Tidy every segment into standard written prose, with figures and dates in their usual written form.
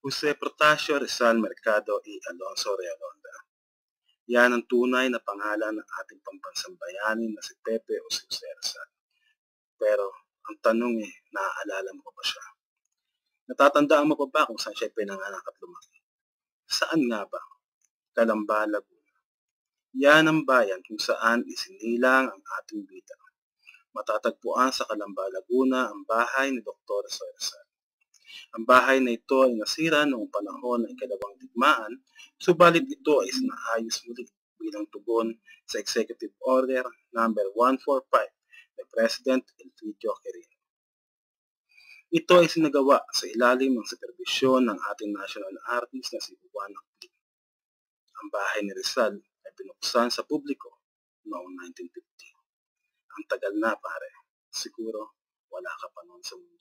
Jose Rizal Mercado y Alonso. Yan ang tunay na pangalan ng ating pambansang bayani na si Pepe o si Jose Rizal. Pero ang tanong naaalala mo ba siya? Natatandaan mo pa ba kung saan siya pinanganak at lumaki? Saan nga ba? Calamba, Laguna. Yan ang bayan kung saan isinilang ang ating bida. Matatagpuan sa Calamba, Laguna ang bahay ni Dr. Jose Rizal. Ang bahay na ito ay nasira noong panahon ng ikalawang digmaan, subalit ito ay sinaayos muli bilang tugon sa Executive Order No. 145 ni President Elpidio Quirino. Ito ay sinagawa sa ilalim ng supervisyon ng ating national artist na si Juan Actin. Ang bahay ni Rizal ay binuksan sa publiko noong 1950. Ang tagal na pare, siguro wala ka pa noon sa mundo.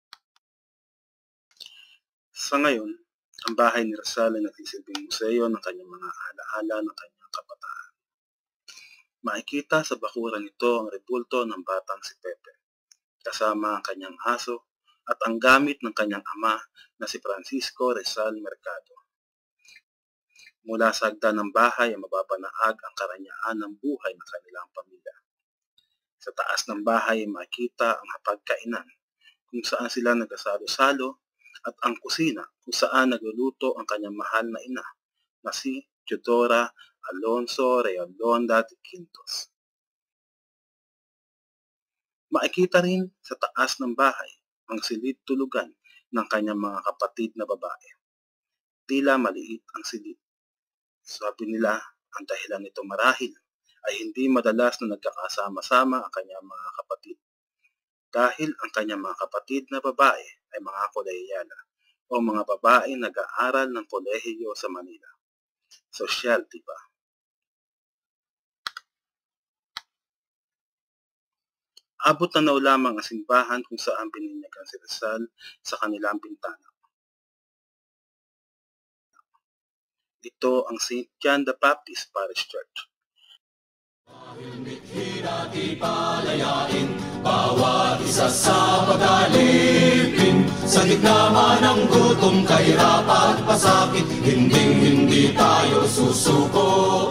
Sa ngayon, ang bahay ni Rizal ay nagsisilbing museo ng kanyang mga alaala ng kanyang kabataan. Makikita sa bakuran nito ang rebulto ng batang si Pepe, kasama ang kanyang aso at ang gamit ng kanyang ama na si Francisco Rizal Mercado. Mula sa hagdan ng bahay ay mapapanaag ang karanyaan ng buhay ng kanilang pamilya. Sa taas ng bahay ay makikita ang hapagkainan kung saan sila nagkasalo-salo at ang kusina kung saan nagluluto ang kanyang mahal na ina na si Teodora, Alonso, de Quintos. Makikita rin sa taas ng bahay ang silid tulugan ng kanyang mga kapatid na babae. Tila maliit ang silid. Sabi nila, ang dahilan nito marahil ay hindi madalas na nagkakasama-sama ang kanyang mga kapatid. Dahil ang kanyang mga kapatid na babae ay mga kolehiyala o mga babae nag-aaral ng kolehiyo sa Manila. Sosyal, diba? Abot na lamang ang simbahan kung saan bininyagan si Rizal sa kanilang bintana. Ito ang St. John the Baptist Parish Church. Hirati palayain, bawat isa sa pag-alipin. Sa gitna man ng gutom, kahirapan, pasakit, hindi tayo susuko.